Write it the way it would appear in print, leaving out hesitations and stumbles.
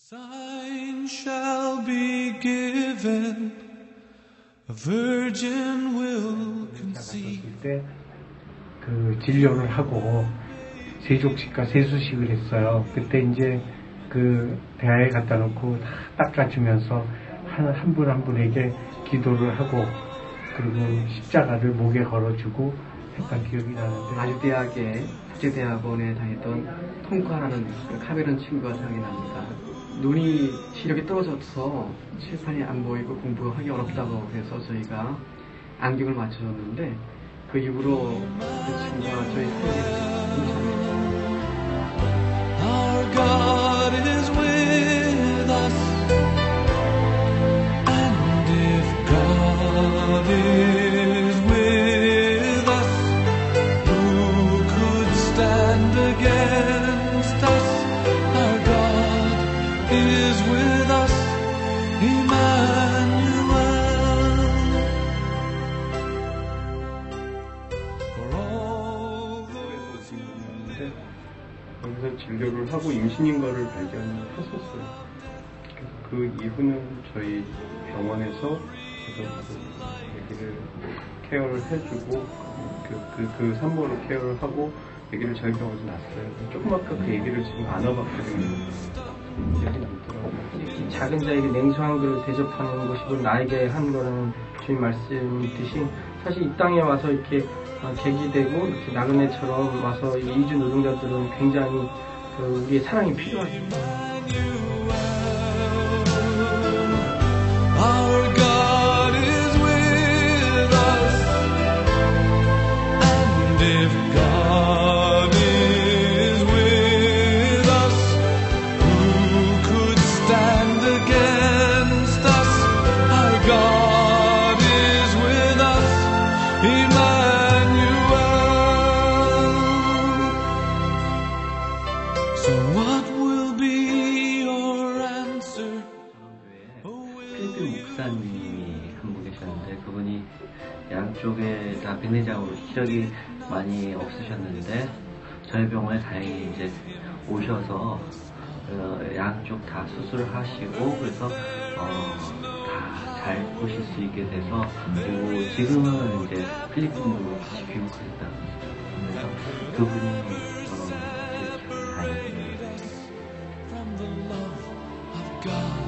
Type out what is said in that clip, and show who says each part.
Speaker 1: Sign shall be given, a virgin will conceive.
Speaker 2: 때 그 진료를 하고 세족식과 세수식을 했어요. 그때 이제 그 대야에 갖다 놓고 다 닦아주면서 한 분 한 분에게 기도를 하고 그리고 십자가를 목에 걸어주고 했던 기억이 나는데,
Speaker 3: 아주대학의 국제대학원에 다녔던 통과라는 카메론 친구가 생각이 납니다. 눈이 시력이 떨어져서 칠판이 안 보이고 공부하기 어렵다고 해서 저희가 안경을 맞춰줬는데, 그 이후로 그 친구가 저희 사역에 동참했죠.
Speaker 1: Our God is with us, and if God is with us, who could stand against us? Our God is with us, Emmanuel. For all those
Speaker 4: 거기서 진료를 하고 임신인 거를 발견했었어요. 그 이후는 저희 병원에서 계속 아기를 케어를 해주고 그 산모를 케어를 하고 아기를 저희 병원에서 낳았어요. 조금 아까 그 얘기를 지금 안아봤거든요. 기억이 남더라고요.
Speaker 5: 작은 자에게 냉수 한 그릇 대접하는 것이고 나에게 한 거라는 주님 말씀이듯이, 사실 이 땅에 와서 이렇게 계기되고 이렇게 나그네처럼 와서 이주 노동자들은 굉장히 우리의 사랑이 필요하죠.
Speaker 1: Our God is with us, and if God is with us, who could stand against us? Our God is with us, Emmanuel. So what will be your answer?
Speaker 6: 필리핀 목사님이 한 분 계셨는데, 그분이 양쪽에 다 백내장으로 시력이 많이 없으셨는데 저희 병원에 다행히 이제 오셔서 양쪽 다 수술을 하시고, 그래서 다 잘 보실 수 있게 돼서, 그리고 지금은 이제 필리핀으로 다시 귀국하셨다. 그래서 그분이 저는 되게 다행입니다.
Speaker 1: From the love of God.